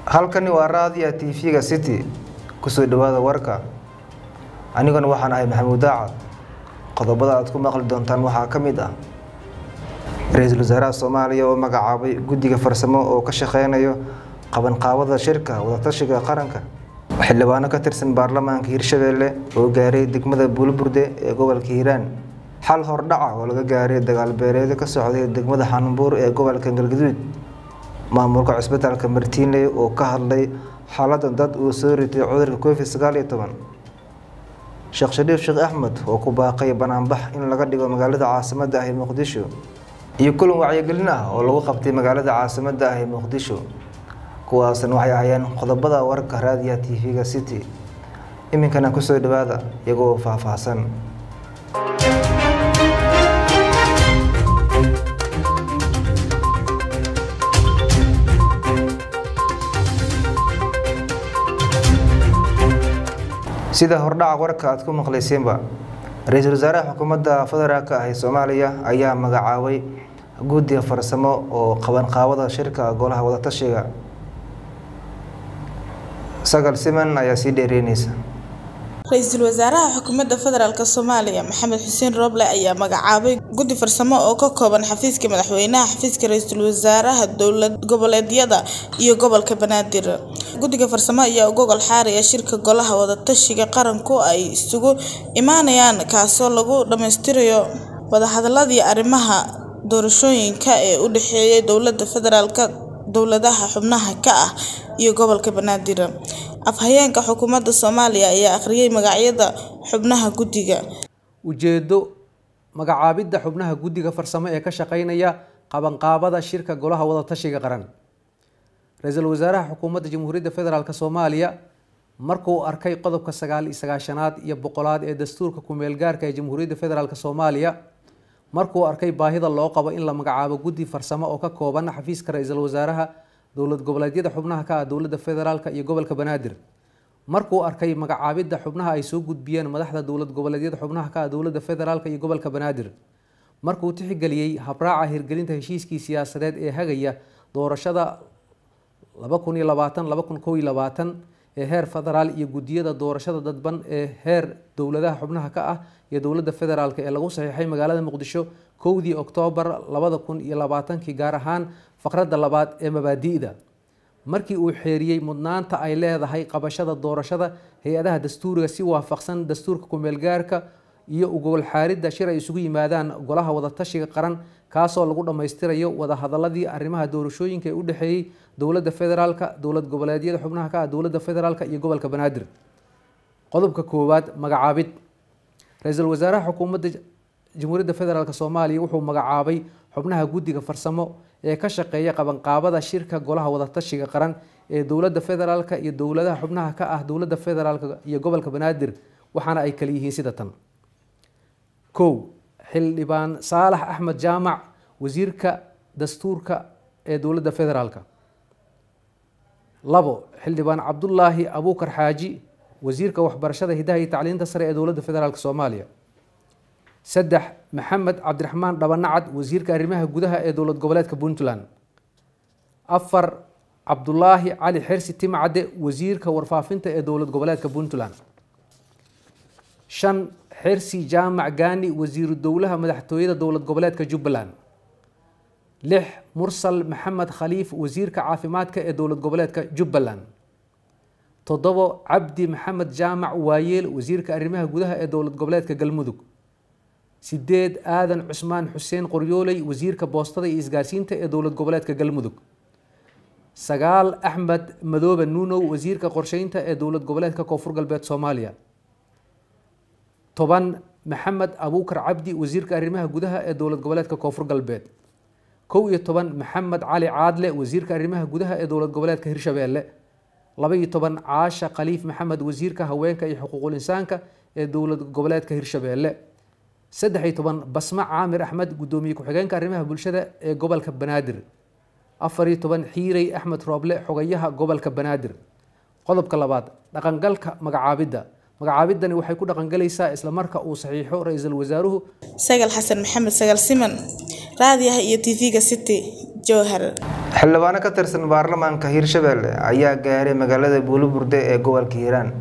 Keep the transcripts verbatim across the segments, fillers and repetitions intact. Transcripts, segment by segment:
halkani waa raadiyo T V-ga City kusoo dhawaada warka aniguna waxaan ahay Maxamuud Daacad qodobada aad ku maqli doontaan waxaa kamid ah Ra'iisul Wasaaraha Soomaaliya oo magacaabay guddiga farsamo oo ka shaqeynaya qaban qaabada shirka wada tashiga qaranka xildhibaano ka tirsan baarlamaanka Hirshabelle oo gaaray degmada Buulburde ee gobolka Hiiraan xal hordhac oo laga gaaray dagaal beeleed ka socday degmada Xanbuur ee gobolka Galgaduud maamulka cusbitaalka Martiinle oo ka hadlay xaaladda dad uu soo ritay cudurka Covid sagaal iyo toban Sheekh Shariif Sheekh Ahmed oo ku baaqay banaanbax in laga dhigo magaalada caasimadda ah ee Muqdisho iyo kulan wacyigelin ah oo lagu qabtay magaalada caasimadda ah ee Muqdisho kuwaasna waxay ahaayeen qodobada warka raadiyo T V-ga City iminkana ku soo dhawaada iyagoo faahfaahsan sida hordhaca warka aad ku maqlayseenba Ra'iisul Wasaaraha Xukuumadda Federaalka ah ee Soomaaliya ayaa magacaabay guddiga farsamo oo qaban qaabada shirka golaha wada tashiga Sagal Siman ayaa sii dheereynaysa Ra'iisul Wasaaraha Xukuumadda Federaalka Soomaaliya Maxamed Xuseen Roble ayaa magacaabay guddi farsamo oo ka kooban xafiiska madaxweynaha xafiiska Ra'iisul Wasaaraha dowlad goboleedyada iyo gobolka Banaadir guddiga farsamo ayaa gogol xaaraya shirka golaha wada tashiga qaranku ay isugu imaanayaan kaasoo lagu dhameystirayo wada hadaladii arrimaha doorashooyinka ee u dhaxeeyay dowladda federaalka dowladaha xubnaha ka ah iyo gobolka Banaadir afhayeenka xukuumadda Soomaaliya ayaa akhriyay magacyada xubnaha guddiga ujeedo magacaabida xubnaha guddiga farsamo ee ka shaqeynaya qaban qaabada shirka golaha wada tashiga qaran Ra'iisul Wasaaraha Xukuumadda Jamhuuriyadda Federaalka Soomaaliya markuu arkay qodobka sagaal iyo sagaashanaad iyo boqolaad ee dastuurka ku meel gaarka ee Jamhuuriyadda Federaalka Soomaaliya markuu arkay baahida loo qabo in la magacaabo guddi farsamo oo ka kooban xafiiska Ra'iisul Wasaaraha dowlad goboleedyada xubnaha ka ah dowladda federaalka iyo gobolka Banaadir markuu arkay magacaabida xubnaha ay soo gudbiyeen madaxda dowlad goboleedyada xubnaha ka ah dowladda federaalka iyo gobolka Banaadir markuu tixgeliyay habraaca hirgelinta heshiiskii siyaasadeed ee hagaya doorashada laba kun iyo labaatan laba kun iyo labaatan ee heer federaal iyo guddiyada doorashada dadban ee heer dowladaha xubnaha ka ah iyo dowladda federaalka ee lagu saxiixay magaalada Muqdisho kowdii Oktoobar laba kun iyo labaatan gaar ahaan faqradda labaad ee mabaadi'da markii uu xeeriyay mudnaanta ay leedahay qabashada doorashada hay'adaha dastuuriga si waafaqsan dastuurka ku meel gaarka iyo ugol xaaridda shir ay isugu yimaadaan golaha wada tashiga qaran kaasoo lagu dhameystirayo wada hadaladii arrimaha doorashooyinka ee u dhaxeeyay dowladda federaalka dowlad goboleedyada xubnaha ka ah dowladda federaalka iyo gobolka Banaadir qodobka koowaad magacaabid Ra'iisul Wasaaraha Xukuumadda Jamhuuriyadda Federaalka Soomaaliya wuxuu magacaabay xubnaha guddiga farsamo ee ka shaqeeya qaban qaabada shirka golaha wada tashiga qaran ee dowladda federaalka iyo dowladaha xubnaha ka ah dowladda federaalka iyo gobolka Banaadir waxaana ay kala yihiin sida tan kow xildhibaan Saalax Axmed Jaamac wasiirka dastuurka ee dowladda federaalka labo xildhibaan Cabdullaahi Abuukar Xaaji wasiirka waxbarashada hidaha iyo tacliinta sare ee dowladda federaalka Soomaaliya saddex Maxamed Cabdiraxmaan Dhabanacad wasiirka arrimaha gudaha ee dowlad goboleedka Puntland afar Cabdullaahi Cali Xirsi Timcade wasiirka warfaafinta ee dowlad goboleedka Puntland shan Xirsi Jaamac Gaani wasiiru dowlaha madaxtooyada dowlad goboleedka Jubbaland lix Mursal Maxamed Khaliif wasiirka caafimaadka ee dowlad goboleedka Jubbaland toddobo Cabdi Maxamed Jaamac Waayeel wasiirka arrimaha gudaha ee dowlad goboleedka Galmudug sideed Aadan Cusmaan Xuseen Qoryooley wasiirka boostada iyo isgaarsiinta ee dowlad goboleedka Galmudug sagaal Axmed Madoobe Nuunow wasiirka qorsheynta ee dowlad goboleedka Koonfur Galbeed Soomaaliya toban Maxamed Abuukar Cabdi wasiirka arrimaha gudaha ee dowlad goboleedka Koonfur Galbeed kow iyo toban Maxamed Cali Caadle wasiirka arrimaha gudaha ee dowlad goboleedka Hirshabelle laba iyo toban Caasha Khaliif Maxamed wasiirka haweenka iyo xuquuqul insaanka ee dowlad goboleedka Hirshabelle saddex iyo toban Basma Caamir Axmed gudoomiye ku-xigeenka arrimaha bulshada ee gobolka Banaadir afar iyo toban Xiirey Axmed Roble xogayaha gobolka Banaadir qodobka labaad dhaqangalka magacaabida magacaabidani waxay ku dhaqangalaysaa isla marka uu saxiixo Ra'iisul Wasaaruhu Sagal Xasan Maxamed Sagal Siman raadiyaha iyo T V-ga City Jowhar. xildhibaano ka tirsan baarlamaanka Hirshabelle ayaa gaaray magaalada Buulaburde ee gobolka Hiiraan.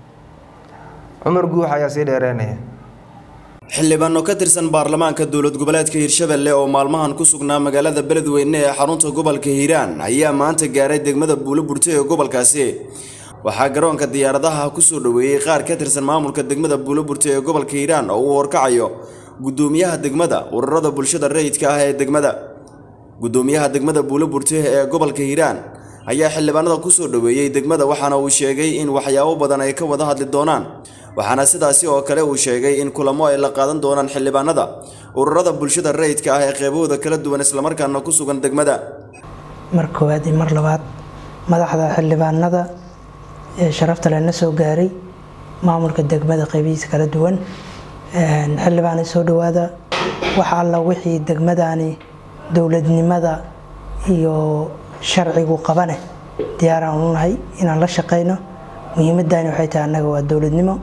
Cumar Guux ayaa sii dheereynaya. xildhibaano ka tirsan baarlamaanka dowlad goboleedka Hirshabelle oo maalmahan ku sugnaa magaalada Beledweyne ee xarunta gobolka Hiiraan ayaa maanta gaaray degmada Buulaburde ee gobolkaasi. waxaa garoonka diyaaradaha ku soo dhaweeyay qaar ka tirsan maamulka degmada Buulaburde ee gobolka Hiiraan oo uu horkacayo gudoomiyaha degmada ururada bulshada rayidka ah ee degmada. gudoomiyaha degmada Buulaburde ee gobolka Hiiraan ayaa xildhibaanada ku soo dhaweeyay degmada waxaana uu sheegay in waxyaabo badan ay ka wada hadli doonaan. waxaana sidaasi oo kale uu sheegay in kulamo ay la qaadan doonaan xildhibaanada ururada bulshada rayidka ah ee qaybahooda kala duwan isla markaana ku sugan degmada. mar koowaad iyo mar labaad madaxda xildhibaanada ee sharafta leh soo gaaray maamulka degmada qaybihiisa kala duwan een xildhibaan soo dhawaada waxa alla wixii degmadani dawladnimada iyo sharcigu qabane diyaar aan u nahay inaan la shaqeyno. muhiimadani waxay tahay anaga waa dawladnimo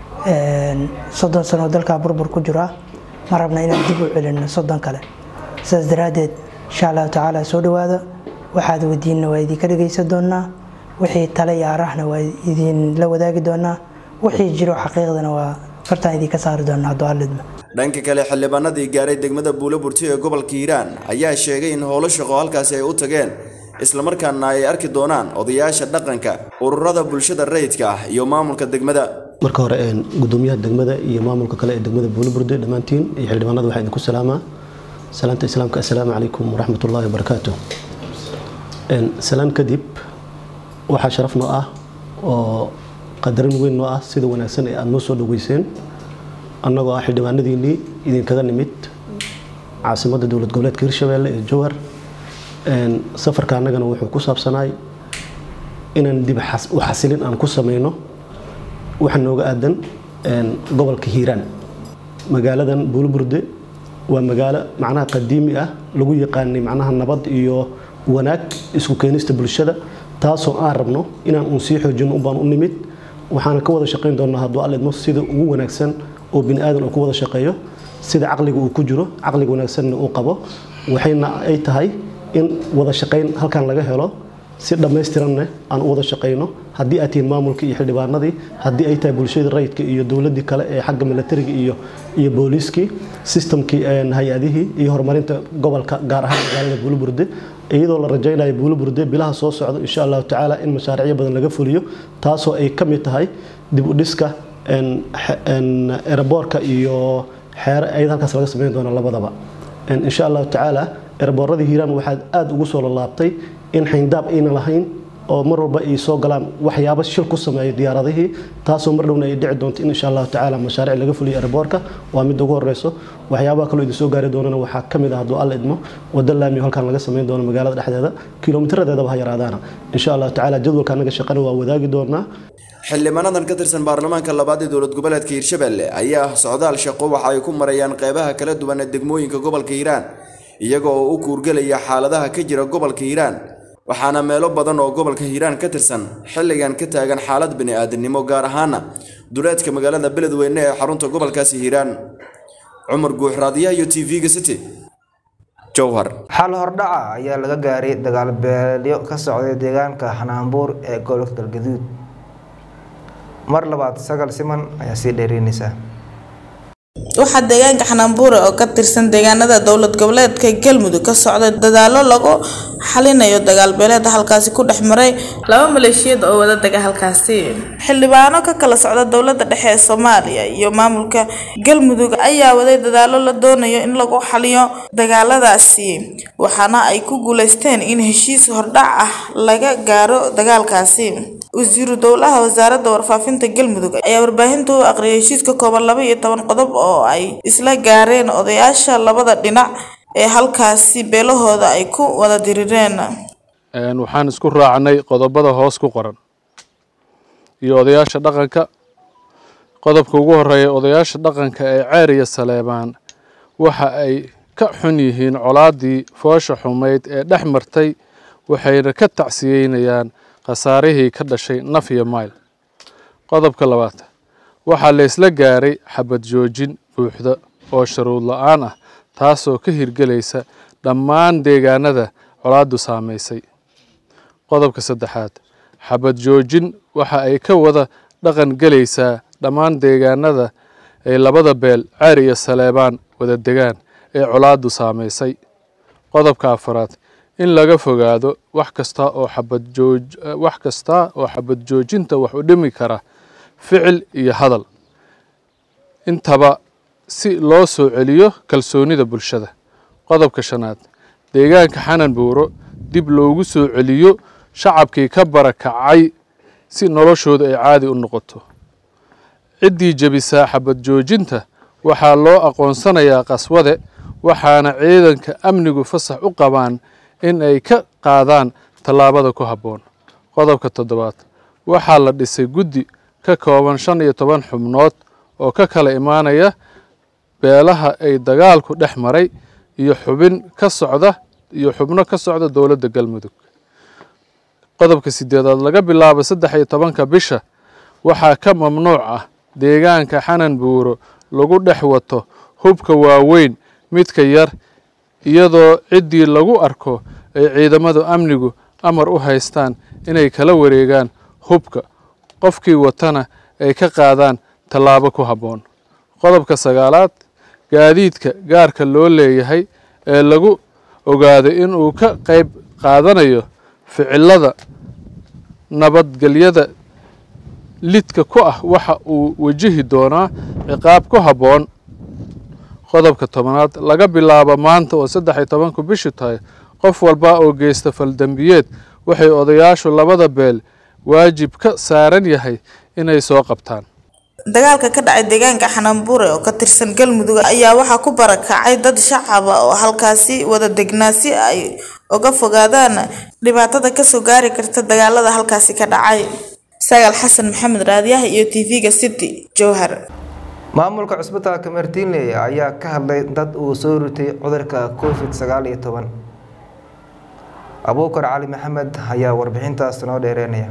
een soddon sano dalka burbur ku jira ma rabna inaan dib u celino soddon kale. sidaas daraadeed insha Allah taala soo dhawaada waxaad wadiina waa idin ka dhageysan doonaa wixii tale iyo arahna waa idin la wadaagi doonaa wixii jiro xaqiiqdana waa fartaan idin ka saari doonaa dowladda. dhanka kale xildhibaanadii gaaray degmada Buulaburde ee gobolka Hiiraan ayaa sheegay in howlo shaqo halkaas ay u tageen isla markaana ay arki doonaan odayaasha dhaqanka ururada bulshada rayidka ah iyo maamulka degmada. marka hore een gudoomiyaha degmada iyo maamulka kale ee degmada Buulaburde dhamaantiin iyo xildhibaanada waxaan idinku salaamaa salaanta islaamka assalaamu calaykum waraxmatullaahi wabarakaatuh. een salaan kadib waxaa sharaf noo ah oo qadarin weyn noo ah sida wanaagsan ee aad noo soo dhaweyseen annagoo ah xildhibaanadiinii idinkaga nimid caasimadda dowlad goboleedka Hirshabelle ee Jowhar. een safarka annagana wuxuu ku saabsanaay inaan dib u xasilin aan ku sameyno waxa nooga aadan een gobolka Hiiraan. magaaladan Buulaburde waa magaalo macnaha qadiimi ah lagu yaqaanay macnaha nabad iyo wanaag isku keenista bulshada taasoo aan rabno inaan u sii xoojino u baan u nimid. waxaan ka wada shaqeyn doonaa haddii alla idmo sida ugu wanaagsan oo bini aadan uu ku wada shaqeeyo sida aqliga uu ku jiro aqliga wanaagsan uu qabo waxayna ay tahay in wada shaqeyn halkan laga helo si dhameystiran aan wada shaqeyno haddii ay tihiin maamulka iyo xildhibaanadii haddii ay tahay bulshada rayidka iyo dawladii kale ee xagga militariga iyo iyo booliiskii systemkii een hay'adihii iyo horumarinta gobolka gaar ahaan magaalada Buulaburde iyadoo la rajaynayo Buulaburde bilaha soo socdo insha Allah taala in mashaariic badan laga fuliyo taasoo ay ka mid tahay dib u dhiska een een airportka iyo xeer ay halkaas laga sameyn doono labadaba. in insha Allah taala airportka Hiiraan waxa aad ugu soo laabtay in xindaab ayna lahayn oo mar walba ay soo galaan waxyaabo shil ku sameeyo diyaaradihii taasoo mar dhowna ay dhici doonto in insha Allah taala mashaariic laga fuliyo airportka waa mid ugu horeyso. waxyaabaha kale oo soo gaari doonana waxa kamid ah hadduu alla idmo wada laami halkan laga sameyn doono magaalada dhexdeeda kiiloomitiradeeda ha yaraadaana insha Allah taala jadwalka anaga shaqada waa wadaagi doonaa. xildhibaanadan ka tirsan baarlamaanka labaad ee dowlad goboleedka Hirshabelle ayaa socdaal shaqo waxa ay ku marayaan qaybaha kala duwan ee degmooyinka gobolka Hiiraan iyagoo u kuurgalaya xaaladaha ka jira gobolka Hiiraan. waxaana meelo badan oo gobolka Hiiraan ka tirsan xilligan ka taagan xaalad bini aadanimo gaar ahaan duleedka magaalada Beledweyne ee xarunta gobolkaasi Hiiraan. Cumar Guux raadiyaha iyo T V-ga City Jowhar. xal hordhaca ayaa laga gaaray dagaal beelyo ka socday deegaanka Xanaanbuur ee gobolka Galgaduud. mar labaad Sagal Siman ayaa sii dheereynaysa. waxaa deegaanka Xanaanbuur oo ka tirsan deegaanada dowlad goboleedka Galmudug ka socda dadaalo lagu xalinayo dagaal beeleed halkaasi ku dhexmaray laba maleeshiyad oo wada degan halkaasi. xildhibaano ka kala socda dowladda dhexe ee Soomaaliya iyo maamulka Galmudug ayaa waday dadaalo la doonayo in lagu xaliyo dagaaladaasi waxaana ay ku guuleysteen in heshiis hordhac ah laga gaaro dagaalkaasi. wasiiru dowlaha wasaaradda warfaafinta Galmudug ayaa warbaahinta u aqriyay heshiis ka kooban laba iyo toban qodob oo ay isla gaareen odayaasha labada dhinac ee halkaasi beelahooda ay ku wada dirireen. een waxaan isku raacnay qodobada hoos ku qoran iyo odayaasha dhaqanka. qodobka ugu horeeya odayaasha dhaqanka ee Ceeriya Saleebaan waxa ay ka xun yihiin colaadii foosha xumeyd ee dhex martay waxayna ka tacsiyeynayaan khasaarihii ka dhashay naf iyo mayl. qodobka labaad waxaa la isla gaaray xabad joojin buuxda oo shuruud la'aan ah taasoo ka hirgelaysa dhammaan deegaanada colaaddu saameysay. Qodobka saddexaad, xabad joojin waxa ay ka wada dhaqan gelaysaa dhammaan deegaanada ay labada beel Ceer iyo Saleebaan wada degaan ee colaaddu saameysay. Qodobka afaraad, in laga fogaado wax kasta oo xabad jooj wax kasta oo xabad joojinta wax u dhimi kara ficil iyo hadal, intaba si loo soo celiyo kalsoonida bulshada. Qodobka shanaad, deegaanka Xanan Buuro dib loogu soo celiyo shacabkii ka barakacay si noloshooda ay caadi u noqoto. Ciddii jabisaa xabad joojinta waxaa loo aqoonsanayaa qaswade, waxaana ciidanka amnigu fasax u qabaan in ay ka qaadaan tallaabada ku habboon. Qodobka toddobaad, waxaa la dhisay guddi ka kooban shan iyo toban xubnood oo ka kala imaanaya beelaha ay dagaalku dhex maray iyo xubin ka socda iyo xubno ka socda dowladda Galmudug. Qodobka sideedaad, laga bilaabo saddex iyo tobanka bisha waxaa ka mamnuuc ah deegaanka Xanan Buuro lagu dhex wato hubka waaweyn midka yar, iyadoo ciddii lagu arko ay ciidamada amnigu amar u haystaan inay kala wareegaan hubka, qofkii watana ay ka qaadaan tallaabo ku habboon. Qodobka sagaalaad, gaadiidka gaarka loo leeyahay ee lagu ogaaday in uu ka qayb qaadanayo ficilada nabadgelyada lidka ku ah waxa uu wajihi doonaa ciqaab ku habboon. Qodobka tobanaad, laga bilaabo maanta oo saddex iyo tobanku bishu tahay, qof walba oo geysta faldambiyeed waxay odayaashu labada beel waajib ka saaran yahay inay soo qabtaan. Dagaalka ka dhacay deegaanka Xanan Buuro oo ka tirsan Galmudug ayaa waxaa ku barakacay dad shacab ah oo halkaasi wada degnaa si ay uga fogaadaan dhibaatada ka soo gaari karta dagaalada halkaasi ka dhacay. Sagaal Xasan Maxamed, raadiyaha iyo T V-ga City, Jowhar. Maamulka cusbitaalka Martiinley ayaa ka hadlay dad uu soo ritay cudurka COVID sagaal iyo toban. Abuukar Cali Maxamed ayaa warbixintaas noo dheereynaya.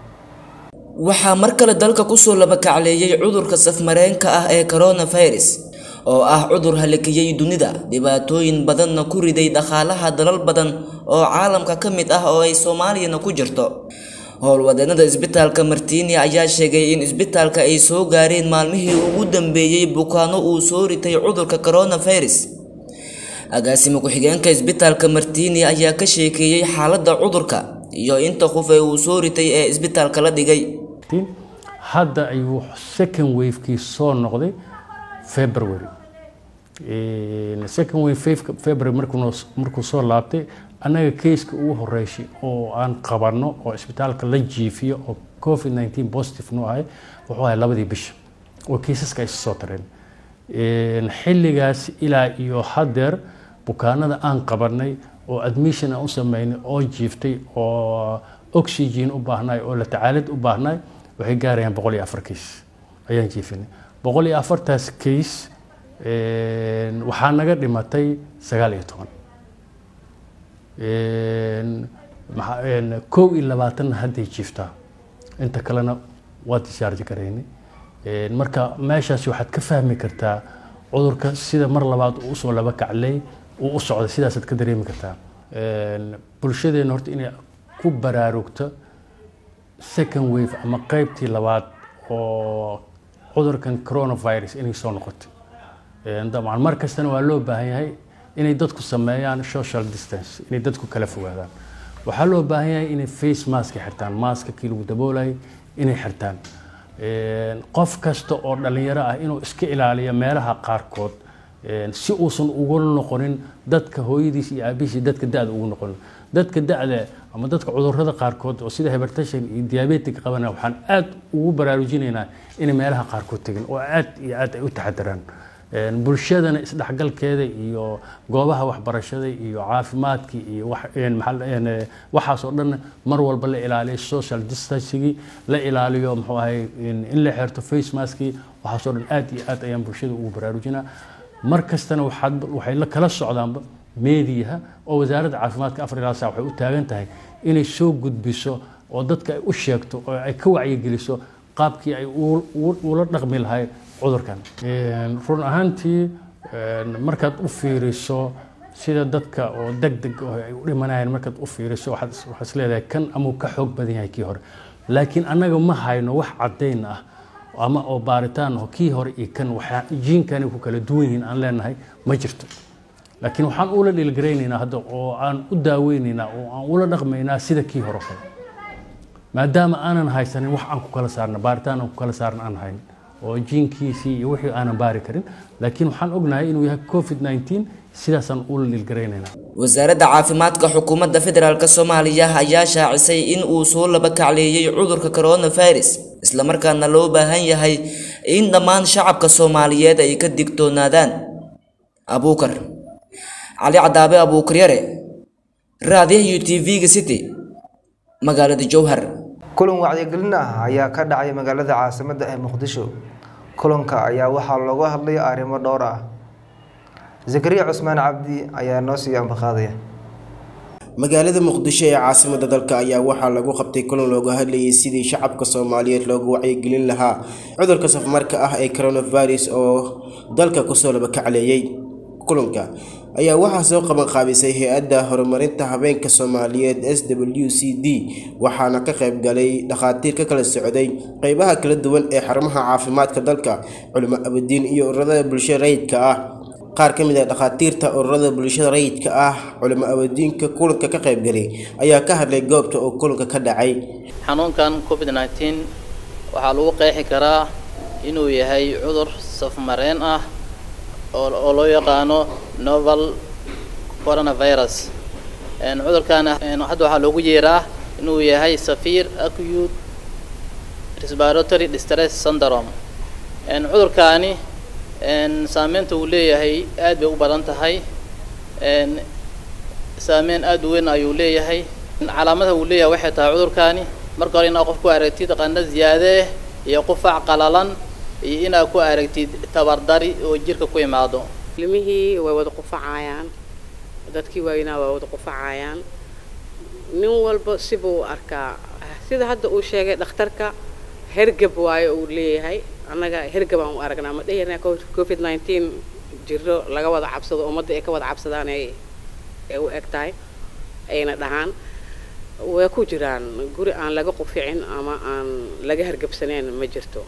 waxaa mar kale dalka ku soo laba kacleeyay cudurka safmareenka ah ee coronavirus oo ah cudur halakiyay dunida, dhibaatooyin badanna ku riday dhaqaalaha dalal badan oo caalamka ka mid ah oo ay Soomaaliyana ku jirto. howlwadeennada isbitaalka Martiini ayaa sheegay in isbitaalka ay soo gaareen maalmihii ugu dambeeyay bukaano uu soo ritay cudurka coronavirus. agaasimo ku-xigeenka isbitaalka Martiini ayaa ka sheekeeyay xaaladda cudurka iyo inta qof ee uu soo ritay ee isbitaalka la dhigay. hadda ayuu second wave kii soo noqday February. ee second wave February markuu markuu soo laabtay, anaga case-ka ugu horeeyay oo aan qabanno oo isbitaalka la jiifiyo oo COVID nineteen positive noo ahay wuxuu ahay labadii bish oo kiisaska ay soo tareen. ee xilligaas ilaa iyo hadeer bukaanada aan qabanay oo admission aan u sameynay oo jiiftay oo oxygen u baahnay oo la tacaalid u baahnay waxay gaarayaan boqol iyo afar case ayaan jiifinay. boqol iyo afar taas case ee waxaa naga dhimatay sagaal iyo toban. ee kow iyo labaatan hadday jiiftaa, inta kalena waa discharge gareynay. ee marka meeshaas waxaad ka fahmi kartaa cudurka sida mar labaad uu soo laba kaclay uu u socdo, sidaas aad ka dareemi kartaa. ee bulshadeena horta inay ku baraarugto second wave ama qaybtii labaad oo cudurkan coronavirus inay soo noqoto. ee dabcan mar kastana waa loo baahan yahay inay dadku sameeyaan social distance, inay dadku kala fogaadaan. waxaa loo baahan yahay inay face mask xirtaan, maska kii lagu daboolay inay xirtaan. ee qof kasta oo dhalinyaro ah inuu iska ilaaliyo meelaha qaarkood ee si uusan ugu noqonin dadka hooyadiis iyo aabihiis dadka da'da ugu noqon. dadka da'da ama dadka cudurrada qaarkood oo sida hypertension iyo diabetic qabana waxaan aad ugu baraarujinaynaa in meelaha qaarkood tagin oo aad iyo aad ay u taxadaraan. ee bulshadana isdhexgalkeeda iyo goobaha waxbarashada iyo caafimaadka iyo wax een maxal een waxaas oo dhan mar walba la ilaaliyo social distancing, la ilaaliyo muxuu ahay in la xirto face mask, waxaas oo dhan aad iyo aad ayaan bulshada ugu baraarujinaa. mar kastana waxaad waxay la kala socdaan meediyaha oo wasaaradda caafimaadka afar ilaa saac waxay u taagan tahay inay soo gudbiso oo dadka ay u sheegto oo ay ka wacyigeliso qaabkii ay ula dhaqmi lahayd cudurkan. run ahaantii markaad u fiiriso sida dadka oo degdeg ay u dhimanayaan markaad u fiiriso waxaad waxaad isleedahay kan amuu ka xoog badan yahay kii hore laakiin annaga ma hayno wax caddayn ah ama oo baaritaan oo kii hore iyo kan waxa jiinkani ku kala duwan yihiin aan leenahay ma jirto laakiin waxaan ula dhilgaraynaynaa hadda oo aan u daaweynaynaa oo aan ula dhaqmaynaa sida kii hore kale maadaama aanan haysanin wax aan ku kala saarna baaritaan aan ku kala saarna aan hayn oo jiinkiisii iyo wixii aanan baari karin laakiin waxaan ognahay inuu yahay covid nineteen sidaasaan ula dhilgaraynaynaa wasaaradda caafimaadka xukuumadda federaalk Soomaaliya ayaa shaacisay in uu soo laba kacleeyay cudurka coronavirus isla markaana loo baahan yahay in dhammaan shacabka Soomaaliyeed ay ka digtoonaadaan Abuukar Ali Cadaabe Abuukar Yare raadiyaha U T V-ga City magaalada Jowhar kulan wacyigelin ah ayaa ka dhacay magaalada caasimadda ee Muqdisho kulanka ayaa waxaa looga hadlay arrimo dhowr ah Zakariya Cusmaan Cabdi ayaa noo sii ambaqaadaya magaalada Muqdisho ee caasimadda dalka ayaa waxaa lagu qabtay kulan looga hadlayay sidii shacabka Soomaaliyeed loogu wacyigelin lahaa cudurka safmarka ah ee coronavirus oo dalka ku soo laba kacleeyay kulanka ayaa waxaa soo qaban qaabisay hay'adda horumarinta habeenka Soomaaliyeed S W C D waxaana ka qayb galay dhaqaatiir ka kala socday qaybaha kala duwan ee xarumaha caafimaadka dalka culimo abadiin iyo ururada bulshada rayidka ah qaar ka mid ah dhaqaatiirta ururada bulshada rayidka ah culimo abadiinka kulanka ka qayb galay ayaa ka hadlay goobta oo kulanka ka dhacay xanuunkan covid nineteen waxa lagu qeexi karaa inuu yahay cudur safmareen ah oo loo yaqaano novel coronavirus en cudurkana hadda waxa loogu yeeraa inuu yahay severe acute respiratory distress syndrome en cudurkani en saameynta uu leeyahay aad bay u badan tahay en saameyn aad u weyn ayuu leeyahay calaamadaha uu leeyahay waxay tahay cudurkani marka hore inaad qofku aragtid qandho ziyaade iyo qufac qalalan iyo inaad ku aragtid tabardari oo jirka ku imaado ilmihii way wada qufacayaan dadkii waayna way wada qufacayaan nin walba sibuu arkaa sida hadda uu sheegay dhakhtarka hergab waayo uu leeyahay annaga hergab aan u aragnaa ma dheerna covid nineteen jiro laga wada cabsado ummadda ay ka wada cabsadaan ay u egtahay ayna dhahaan way ku jiraan guri aan laga quficin ama aan laga hergabsanayn ma jirto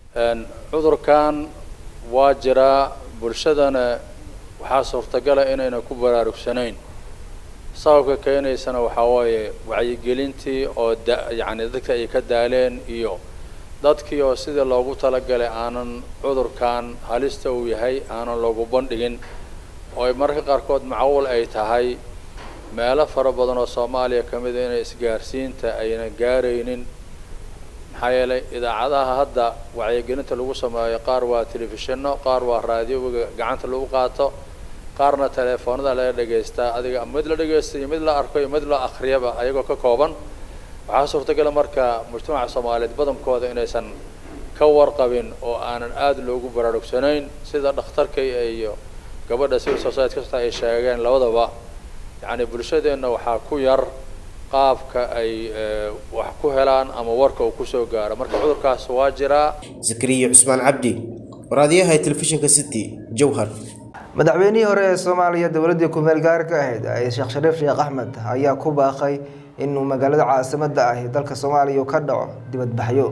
cudurkan waa jira bulshadana waxaa suurtagal ah inayna ku baraarugsanayn sababka keenaysana waxa waaye wacyigelintii oo yacni dadka ay ka daaleen iyo dadkii oo sida loogu talagalay aanan cudurkan halista uu yahay aanan loogu bandhigin oo mararka qaarkood macquul ay tahay meelo fara badan oo Soomaaliya ka mid ah inay isgaarsiinta ayna gaaraynin maxaa yeelay idaacadaha hadda wacyigelinta lagu sameeyo qaar waa telefishinno qaar waa raadiyoga gacanta lagu qaato qaarna telefoonada la dhageystaa adiga mid la dhageysto iyo mid la arko iyo mid la akhriyaba ayagoo ka kooban waxaa suurtagal marka mujtamaca Soomaaliyeed badankooda inaysan ka warqabin oo aanan aad loogu baraarugsanayn sida dhakhtarka iyo gabadha civil society kasta ay sheegeen labadaba yacni bulshadeena waxaa ku yar qaabka ay wax ku helaan ama warka uu ku soo gaaro marka cudurkaas waa jira Zakariya Cusmaan Cabdi raadiyaha telefishinka City Jowhar madaxweynihii hore ee Soomaaliya dawladda ku meel gaarka ahayd ay Sheekh Shariif Sheekh Axmed ayaa ku baaqay inuu magaalada caasimadda ah ee dalka Soomaaliya ka dhaco dibadbaxyo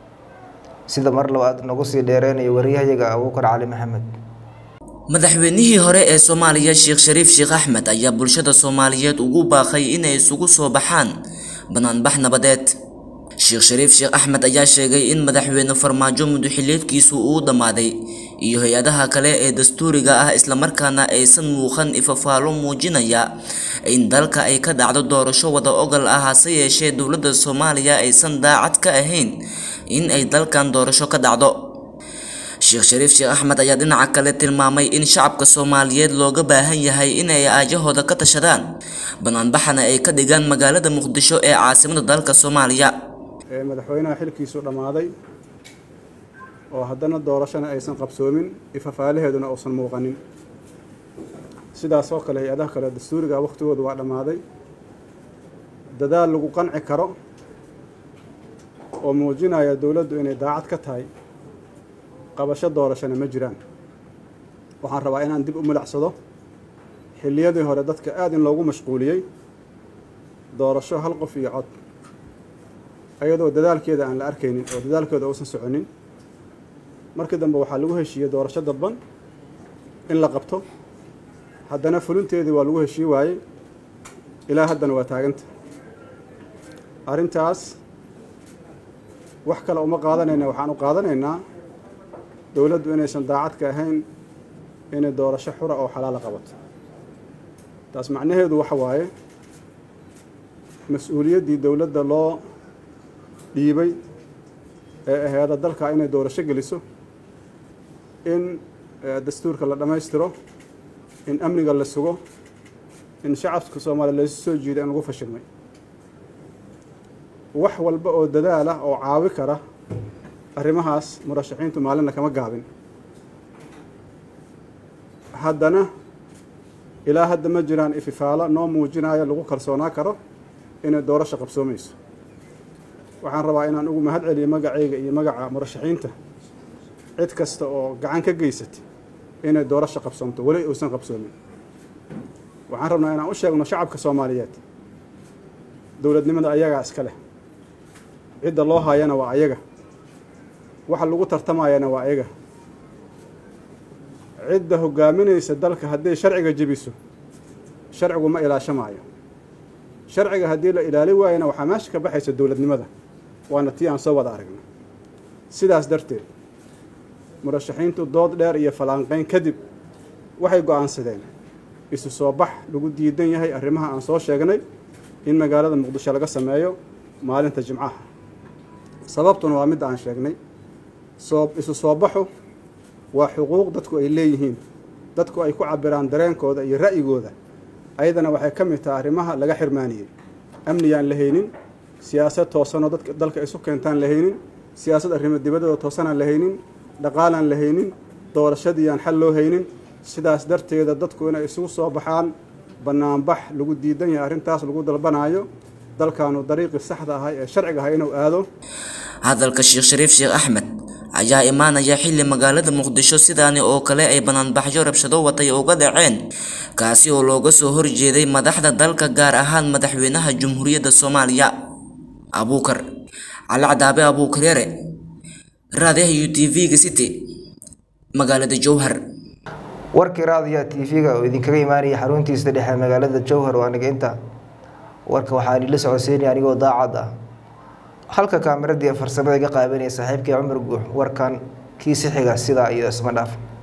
sida mar labaad nagu sii dheereenay wariyahayaga Abuukar Cali Maxamed madaxweynihii hore ee Soomaaliya Sheekh Shariif Sheekh Axmed ayaa bulshada Soomaaliyeed ugu baaqay inay isugu soo baxaan banaanbax nabadeed Sheekh Shariif Sheekh Axmed ayaa sheegay in madaxweyne Farmaajo muddo-xiliyeedkiisu uu dhamaaday iyo hay'adaha kale ee dastuuriga ah isla markaana aysan muuqan ifafaalo muujinaya in dalka ay ka dhacdo doorasho wada ogal ah hase yeeshee dowladda Soomaaliya aysan daacad ka ahayn in ay dalkan doorasho ka dhacdo Sheekh Shariif Sheekh Axmed ayaa dhinaca kale tilmaamay in shacabka Soomaaliyeed looga baahan yahay in ay aajahooda ka tashadaan banaanbaxana ay ka dhigaan magaalada Muqdisho ee caasimadda dalka Soomaaliya ee madaxweynaha xilkiisu dhamaaday oo haddana doorashana aysan qabsoomin ifafaalaheeduna uusan muuqanin sidaas oo kale hay'adaha kale dastuuriga waqtigoodu waa dhamaaday dadaal lagu qanci karo oo muujinaya dawladdu inay daacad ka tahay qabasho doorashana ma jiraan waxaan rabaa inaan dib u milicsado xilliyadii hore dadka aad in loogu mashquuliyey doorasho hal qof iyo cod ayadoo dadaalkeeda aan la arkaynin oo dadaalkeeda uusan soconin markii dambe waxaa lagu heshiiyey doorasho dadban in la qabto haddana fulinteedii waa lagu heshii waayey ilaa haddana waa taaganta arrintaas wax kale uma qaadanayna waxaan u qaadanaynaa dowladdu inaysan daacad ka ahayn inay doorasho xura oo xalaala qabato taas macnaheedu waxa waaye mas-uuliyaddii dowladda loo dhiibay ee aheeda dalka inay doorasho geliso in dastuurka la dhammaystiro in amniga la sugo in shacabka Soomaaliya la soo jiiday in lagu fashilmay wax walba oo dadaal ah oo caawi kara arrimahaas murashaxiintu maalinna kama gaabin haddana ilaa hadda ma jiraan ififaalo noo muujinaya lagu kalsoonaa karo inay doorasho qabsoomayso waxaan rabaa inaan ugu mahad celiyo magacayga iyo magaca murashaxiinta cid kasta oo gacan ka geysatay inay doorasho qabsoomto wali uusan qabsoomin waxaan rabnaa inaan u sheegno shacabka Soomaaliyeed dowladnimada ayaga iska leh cidda loo hayana waa ayaga waxa lagu tartamayana waa ayaga cidda hogaaminaysa dalka haddii sharciga jabiso sharcigu ma ilaashamaayo sharciga haddii la ilaali waayana waxaa meesha ka baxaysa dowladnimada waana tii aan soo wada aragnay sidaas darteed murashaxiintu dood dheer iyo falanqeyn kadib waxay go'aansadeen isu soo bax lagu diidan yahay arrimaha aan soo sheegnay in magaalada Muqdisho laga sameeyo maalinta Jimcaha sababtuna waa mid aan sheegnay soo isu soo baxo waa xuquuq dadku ay leeyihiin dadku ay ku cabiraan dareenkooda iyo ra'yigooda ayadana waxay ka mid tahay arrimaha laga xirmaaniyay amniyaan la haynin siyaasad toosan oo dadka dalka isu keentaan la haynin siyaasad arrimo dibadda toosan aan la haynin dhaqaalaan la haynin doorashadii aan xal loo haynin sidaas darteeda dadku inay isugu soo baxaan banaanbax lagu diidan yahay arrintaas lagu dalbanayo dalkaanu dariiqi saxda ah ee sharciga ah inuu aado hadalka Sheekh Shariif Sheekh Axmed ayaa imaanaya xilli magaalada Muqdisho sidaani oo kale ay banaanbaxyo rabshado watay uga dhaceen kaasi oo looga soo horjeeday madaxda dalka gaar ahaan madaxweynaha Jamhuuriyadda Soomaaliya Abuukar Cali Cadaabe Abuukar Yare raadiyaha U T V-ga City magaalada Jowhar warkii raadiyaha T V-ga oo idinkaga imaanaya xaruntiisa dhexe magaalada Jowhar waa aniga inta warka waxaan ila socodsiinay anigoo daacad ah halka kaamirada farsamada iga qaabanaysa saaxiibkii Cumar Guux warkan kiisi xiga sida iyo isma dhaaf